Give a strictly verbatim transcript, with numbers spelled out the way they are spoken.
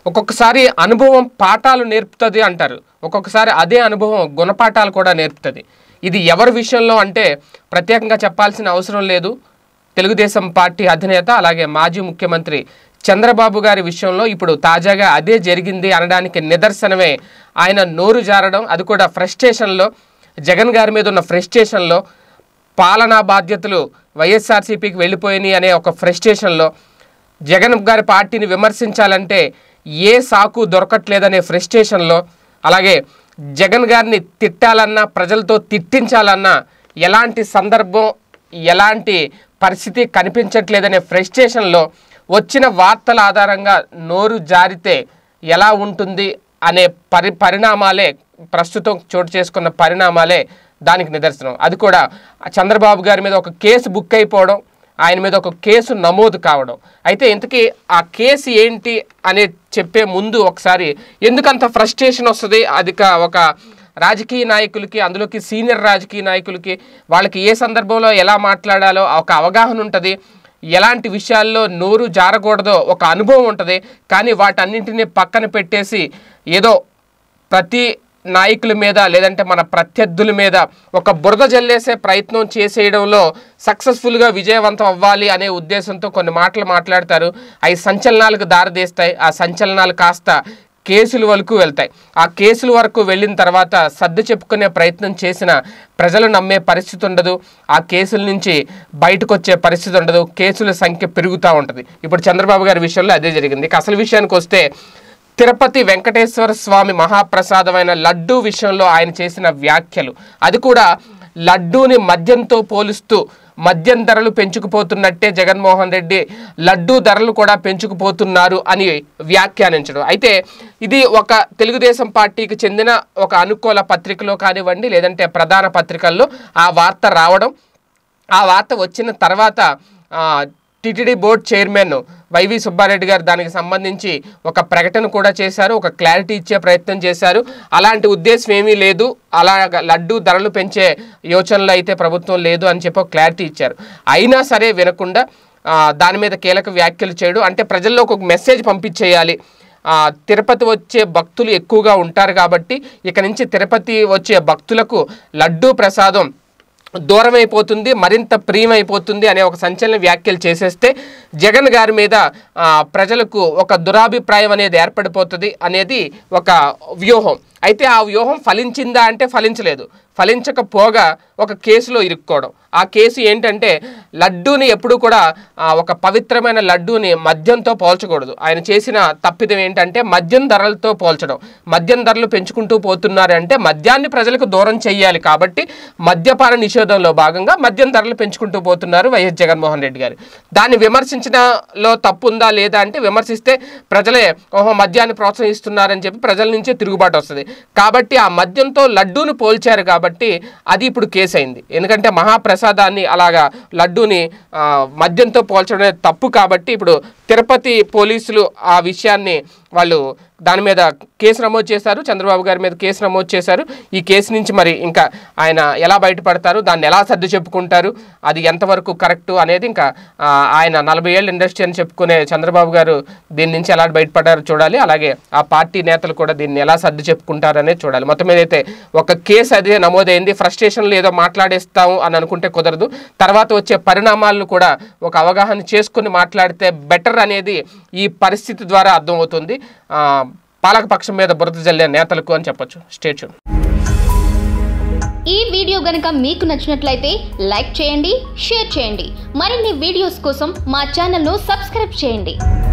ఒక్కొక్కసారి అనుభవం పాఠాలు నేర్పుతుంది అంటారు, ఒక్కొక్కసారి అదే అనుభవం గుణపాఠాలు కూడా నేర్పుతుంది. ఇది ఎవరి విషయంలో అంటే ప్రత్యేకంగా చెప్పాల్సిన అవసరం లేదు. తెలుగుదేశం పార్టీ అధినేత అలాగే మాజీ ముఖ్యమంత్రి చంద్రబాబు గారి విషయంలో ఇప్పుడు తాజాగా అదే జరిగింది అనడానికి నిదర్శనమే ఆయన నోరు జారడం. అది కూడా ఫ్రస్ట్రేషన్లో, జగన్ గారి మీద ఉన్న ఫ్రస్ట్రేషన్లో, పాలనా బాధ్యతలు వైఎస్ఆర్సీపీకి వెళ్ళిపోయినాయి అనే ఒక ఫ్రస్ట్రేషన్లో, జగన్ గారి పార్టీని విమర్శించాలంటే ఏ సాకు దొరకట్లేదనే ఫ్రస్ట్రేషన్లో, అలాగే జగన్ గారిని తిట్టాలన్నా ప్రజలతో తిట్టించాలన్నా ఎలాంటి సందర్భం ఎలాంటి పరిస్థితి కనిపించట్లేదనే ఫ్రస్ట్రేషన్లో వచ్చిన వార్తల ఆధారంగా నోరు జారితే ఎలా ఉంటుంది అనే పరి పరిణామాలే ప్రస్తుతం చోటు చేసుకున్న పరిణామాలే దానికి నిదర్శనం. అది కూడా చంద్రబాబు గారి మీద ఒక కేసు బుక్ అయిపోవడం, ఆయన మీద ఒక కేసు నమోదు కావడం. అయితే ఇంతకీ ఆ కేసు ఏంటి అనే చెప్పే ముందు ఒకసారి ఎందుకంత ఫ్రస్ట్రేషన్ వస్తుంది, అది ఒక రాజకీయ నాయకులకి, అందులోకి సీనియర్ రాజకీయ నాయకులకి వాళ్ళకి ఏ సందర్భంలో ఎలా మాట్లాడాలో ఒక అవగాహన ఉంటుంది, ఎలాంటి విషయాల్లో నోరు జారకూడదో ఒక అనుభవం ఉంటుంది. కానీ వాటన్నింటినీ పక్కన పెట్టేసి ఏదో ప్రతి నాయకుల మీద లేదంటే మన ప్రత్యర్థుల మీద ఒక బురద జల్లేసే ప్రయత్నం చేసేయడంలో సక్సెస్ఫుల్గా విజయవంతం అవ్వాలి అనే ఉద్దేశంతో కొన్ని మాటలు మాట్లాడతారు. అవి సంచలనాలకు దారితీస్తాయి. ఆ సంచలనాలు కాస్త కేసుల వరకు వెళ్తాయి. ఆ కేసుల వరకు వెళ్ళిన తర్వాత సర్దు చెప్పుకునే ప్రయత్నం చేసిన ప్రజలు నమ్మే పరిస్థితి ఉండదు, ఆ కేసుల నుంచి బయటకు వచ్చే పరిస్థితి ఉండదు, కేసుల సంఖ్య పెరుగుతూ ఉంటుంది. ఇప్పుడు చంద్రబాబు గారి విషయంలో అదే జరిగింది. ఇక అసలు విషయానికి వస్తే తిరుపతి వెంకటేశ్వర స్వామి మహాప్రసాదమైన లడ్డూ విషయంలో ఆయన చేసిన వ్యాఖ్యలు, అది కూడా లడ్డూని మద్యంతో పోలుస్తూ మద్యం ధరలు పెంచుకుపోతున్నట్టే జగన్మోహన్ రెడ్డి లడ్డూ ధరలు కూడా పెంచుకుపోతున్నారు అని వ్యాఖ్యానించడం. అయితే ఇది ఒక తెలుగుదేశం పార్టీకి చెందిన ఒక అనుకూల పత్రికలో కానివ్వండి లేదంటే ప్రధాన పత్రికల్లో ఆ వార్త రావడం, ఆ వార్త వచ్చిన తర్వాత TTD board chairman YV Subba Reddy గారు దానికి సంబంధించి ఒక ప్రకటన కూడా చేశారు, ఒక క్లారిటీ ఇచ్చే ప్రయత్నం చేశారు. అలాంటి ఉద్దేశం ఏమీ లేదు, అలా లడ్డు ధరలు పెంచే యోచనలు అయితే ప్రభుత్వం లేదు అని చెప్పి ఒక క్లారిటీ ఇచ్చారు. అయినా సరే వినకుండా దాని మీద కీలక వ్యాఖ్యలు చేయడం, అంటే ప్రజల్లోకి ఒక మెసేజ్ పంపించేయాలి. తిరుపతి వచ్చే భక్తులు ఎక్కువగా ఉంటారు కాబట్టి ఇక నుంచి తిరుపతి వచ్చే భక్తులకు లడ్డూ ప్రసాదం దూరం అయిపోతుంది, మరింత ప్రియమైపోతుంది అనే ఒక సంచలన వ్యాఖ్యలు చేసేస్తే జగన్ గారి మీద ప్రజలకు ఒక దురాభిప్రాయం అనేది ఏర్పడిపోతుంది అనేది ఒక వ్యూహం. అయితే ఆ వ్యూహం ఫలించిందా అంటే ఫలించలేదు. ఫలించకపోగా ఒక కేసులో ఇరుక్కోవడం. ఆ కేసు ఏంటంటే లడ్డూని ఎప్పుడు కూడా ఒక పవిత్రమైన లడ్డూని మద్యంతో పోల్చకూడదు. ఆయన చేసిన తప్పిదం ఏంటంటే మద్యం ధరలతో పోల్చడం. మద్యం ధరలు పెంచుకుంటూ పోతున్నారంటే మద్యాన్ని ప్రజలకు దూరం చేయాలి కాబట్టి మద్యపాన నిషేధంలో భాగంగా మద్యం ధరలు పెంచుకుంటూ పోతున్నారు వైఎస్ జగన్మోహన్ రెడ్డి గారు. దాన్ని విమర్శించడంలో తప్పు ఉందా లేదా అంటే విమర్శిస్తే ప్రజలే ఓహో మద్యాన్ని ప్రోత్సహిస్తున్నారని చెప్పి ప్రజల నుంచే తిరుగుబాటు వస్తుంది. కాబట్టి ఆ మద్యంతో లడ్డూని పోల్చారు కాబట్టి అది ఇప్పుడు కేసు అయింది. ఎందుకంటే మహాప్రసాదాన్ని అలాగా లడ్డూని మద్యంతో పోల్చడమే తప్పు కాబట్టి ఇప్పుడు తిరుపతి పోలీసులు ఆ విషయాన్ని వాళ్ళు దాని మీద కేసు నమోదు చేశారు, చంద్రబాబు గారి మీద కేసు నమోదు చేశారు. ఈ కేసు నుంచి మరి ఇంకా ఆయన ఎలా బయటపడతారు, దాన్ని ఎలా సర్దు చెప్పుకుంటారు, అది ఎంతవరకు కరెక్టు అనేది ఇంకా ఆయన నలభై ఏళ్ళ ఇండస్ట్రీ అని చెప్పుకునే చంద్రబాబు గారు దీని నుంచి ఎలా బయటపడారో చూడాలి. అలాగే ఆ పార్టీ నేతలు కూడా దీన్ని ఎలా సర్దు చెప్పుకుంటారు అనేది చూడాలి. మొత్తం మీద అయితే ఒక కేసు అదే నమోదైంది. ఫ్రస్ట్రేషన్లో ఏదో మాట్లాడేస్తాము అని అనుకుంటే కుదరదు. తర్వాత వచ్చే పరిణామాలను కూడా ఒక అవగాహన చేసుకుని మాట్లాడితే బెటర్ అనేది ఈ పరిస్థితి ద్వారా అర్థమవుతుంది పాలకపక్షం మీద బురద జల్లే నేతలకు అని చెప్పొచ్చు. Stay tune. ఈ వీడియో గనుక మీకు నచ్చినట్లయితే లైక్ చేయండి, షేర్ చేయండి. మరిన్ని వీడియోస్ కోసం మా ఛానల్ను సబ్స్క్రైబ్ చేయండి.